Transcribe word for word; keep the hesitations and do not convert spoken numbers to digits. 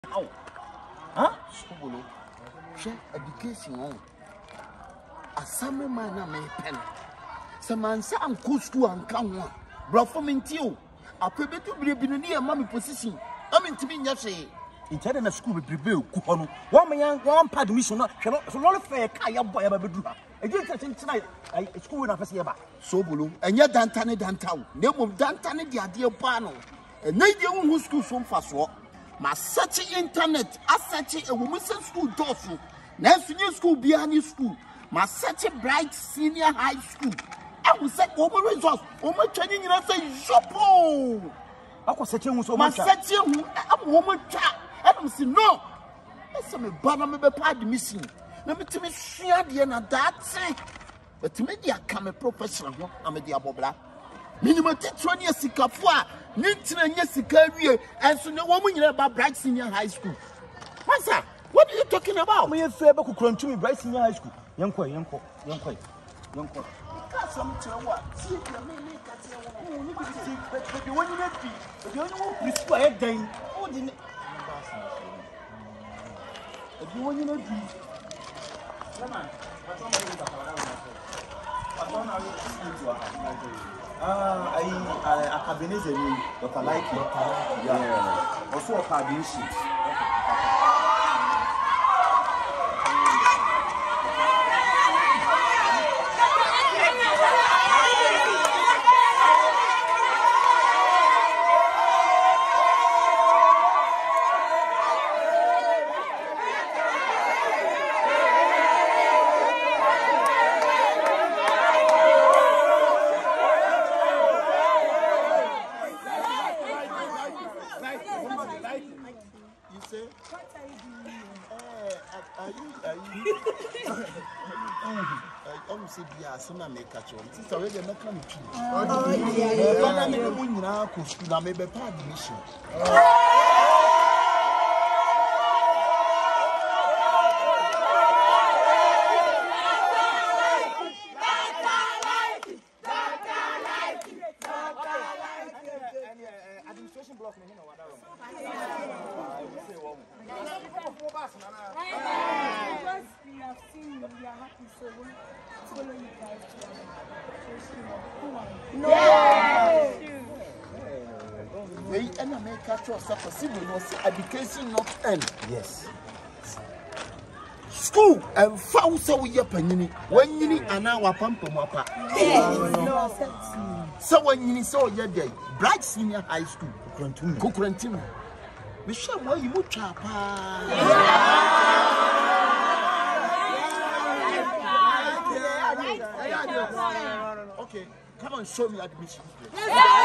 How? Huh? School. Share education. A summer man, I may pen. Some man say I'm cool school and come one. Bro, for me, too. I prefer to be near mommy position. I mean to be yesterday. In telling a school with Bill, Kuhon, one man, one part mission, not fair, Kaya boy, I do. I didn't tonight. I school enough as ever. So, Bulu, and yet Dantani downtown. Name of Dantani, the idea panel. And they don't who school from fast walk. My search internet, I search a women's school dorsal. Next new school beyond school. My search bright senior high school. I will say over results. Over training, I say, Shopo. I was searching so much. My searching a woman chat. I don't see no. That's a banner, maybe part missing. Let me tell me, share the end of that. But to me, I come a professional. I'm a diabobla. Minimum twenty years, Sikafua, nineteen years, career, and so no woman about Bright Senior High School. Master, what are you talking about? Me and Faber could run to me, Bright Senior High School. Young boy, young boy, young boy, young boy. Some what? See, you but you want to let me, but you don't prescribe then. Oh, didn't you want to know? Come on, Ah, I Acabenezer, but I like it. Yeah. Also a carbon sheet. I make catch on. It's already not coming true. Oh, yeah. I'm going to school. I'm a bad mission. Administration block me, you know what I say. We have seen you, we are happy, so we follow you guys to no. Wait, and I make catch yourself a civil education not end. Yes. School and foul so we are penny when you need an hour pump on wapa. So when you saw your day, Bright Senior High School, Kukurantim. We shall why you would chap. Okay, come on, show me admission.